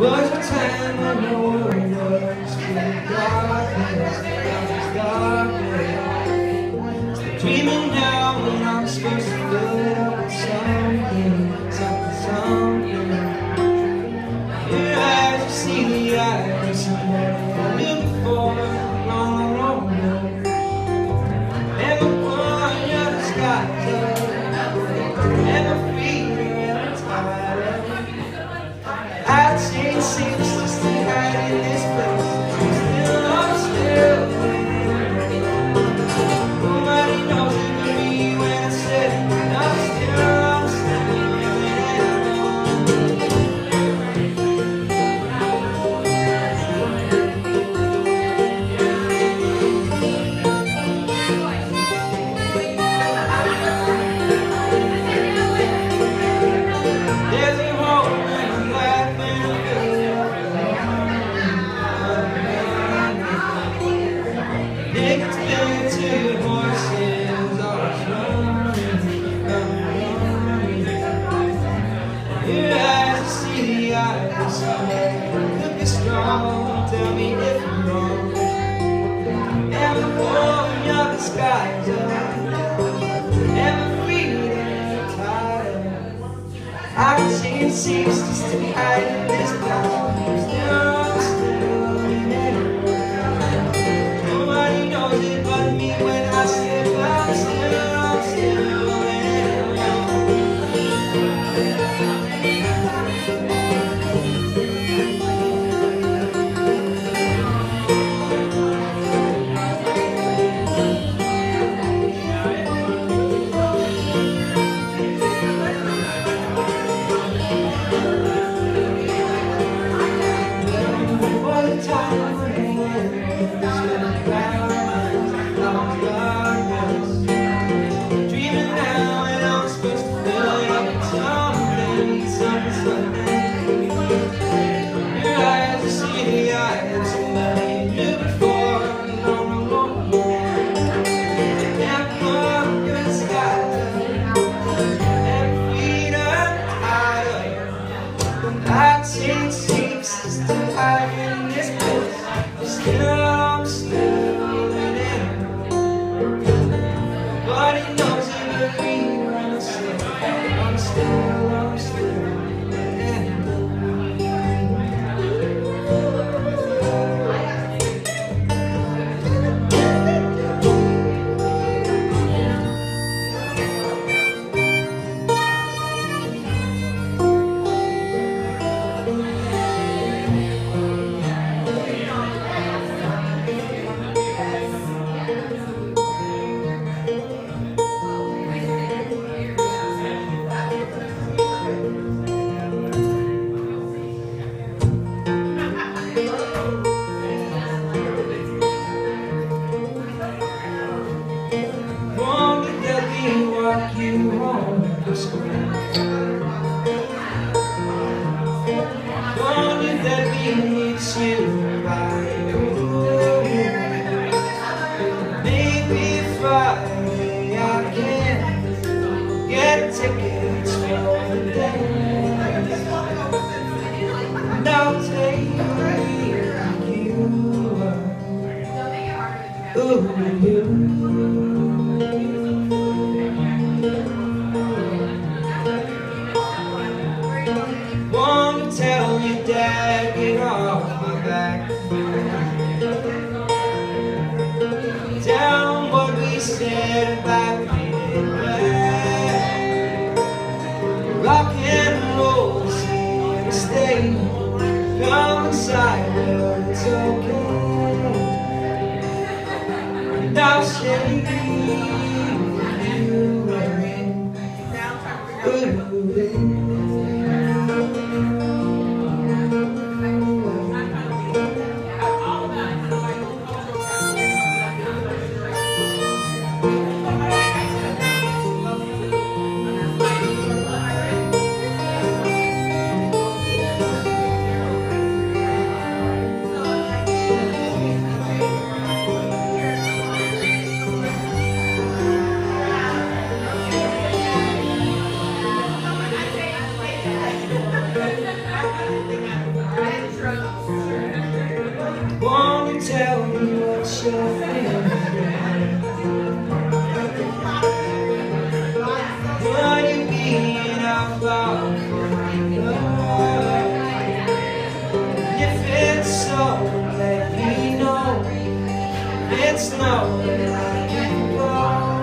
Was a time when no one was feeling darkness, darkness. Still dreaming now when I'm supposed to fill it up with something. Your eyes, you see the eyes of somebody I knew before, long ago. And the one you're the skies up, and the feet are tired. I'd say it seems just to hide in this place. I'm still nobody knows it but me when I said I'm still there's a hole in the life and a they can spill it to your horses, always running. Your eyes, see the eyes of somebody could be strong. Tell me if I'm wrong. And the warm of the skies up, and the feet are tired. I can see it seems just to be hiding this place. Nobody knows it but me when I say I'm still I'd say it seems just to hide in this place. I'm still in it. Nobody knows it but me when I say I'm still in it. Walk you home from school. Won't that meets you by maybe Friday I can get tickets for the day, and I'll take you wanna tell your dad, get off my back. Tell him what we said about being back. Rock and roll's here to stay. Come inside, well, it's okay. And I'll shake you your favorite. What you being about? If it's so, let me know. It's no, I can go.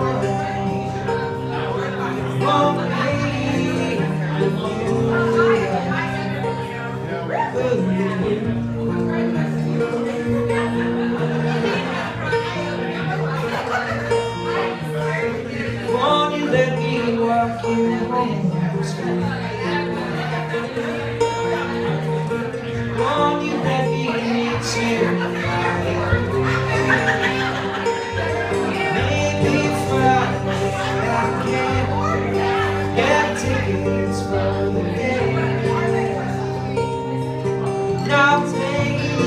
Won't be with you. Won't you let me walk you home? Won't you let me meet you? Maybe Friday I can get tickets for the game. And I'll take you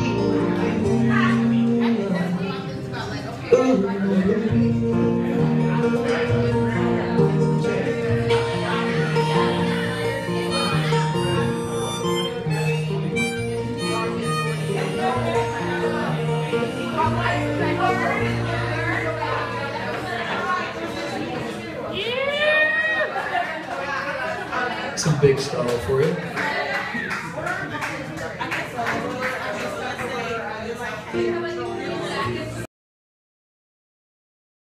with me. Some big style for you.